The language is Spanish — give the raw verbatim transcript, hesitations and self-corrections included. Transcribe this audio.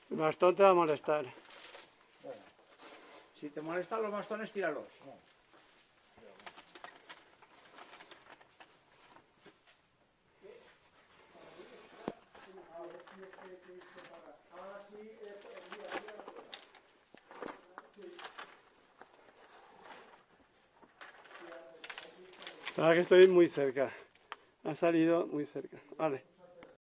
El bastón te va a molestar. Bueno, si te molestan los bastones, tíralos. No. Sabes que estoy muy cerca. Ha salido muy cerca. Vale.